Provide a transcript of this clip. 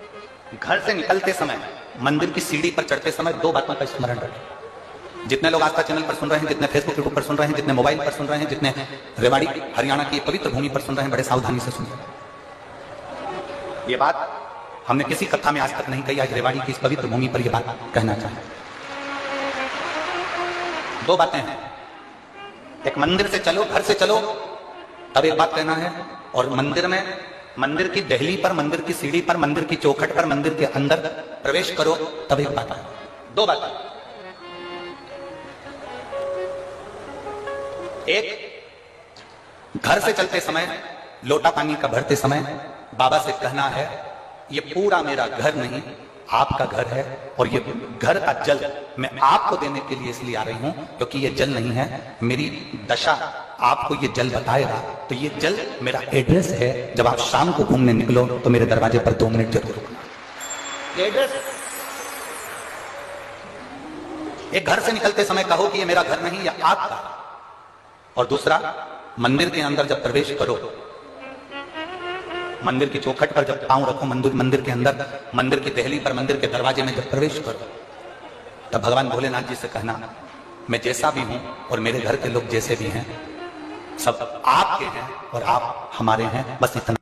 घर से निकलते समय, मंदिर की सीढ़ी पर चढ़ते समय दो बातों का स्मरण रखें। जितने लोग आस्था चैनल पर सुन रहे हैं, जितने फेसबुक यूट्यूब पर सुन रहे हैं, जितने मोबाइल पर सुन रहे हैं, जितने रेवाड़ी हरियाणा की पवित्र भूमि पर सुन रहे हैं, बड़े सावधानी से सुनिए। ये बात हमने किसी कथा में आज तक नहीं कही, आज रेवाड़ी की इस पवित्र भूमि पर यह बात कहना चाहें। दो बातें हैं, एक मंदिर से चलो, घर से चलो तब एक बात कहना है, और मंदिर में, मंदिर की दहली पर, मंदिर की सीढ़ी पर, मंदिर की चौखट पर, मंदिर के अंदर प्रवेश करो तब एक बात है। दो बातें, एक घर से चलते समय, लोटा पानी का भरते समय बाबा से कहना है, ये पूरा मेरा घर नहीं, आपका घर है, और ये घर का जल मैं आपको देने के लिए इसलिए आ रही हूं क्योंकि ये जल नहीं है, मेरी दशा आपको ये जल बताएगा, तो ये जल मेरा एड्रेस है। जब आप शाम को घूमने निकलो तो मेरे दरवाजे पर 2 मिनट जरूर रुकना। एड्रेस, एक घर से निकलते समय कहो कि ये मेरा घर नहीं, ये आपका। और दूसरा, मंदिर के अंदर जब प्रवेश करो, मंदिर की चौखट पर जब पांव रखो, मंदिर के अंदर, मंदिर की दहली पर, मंदिर के दरवाजे में जब प्रवेश करो, तब भगवान भोलेनाथ जी से कहना, मैं जैसा भी हूं और मेरे घर के लोग जैसे भी हैं, सब आपके हैं और आप हमारे हैं, बस इतना।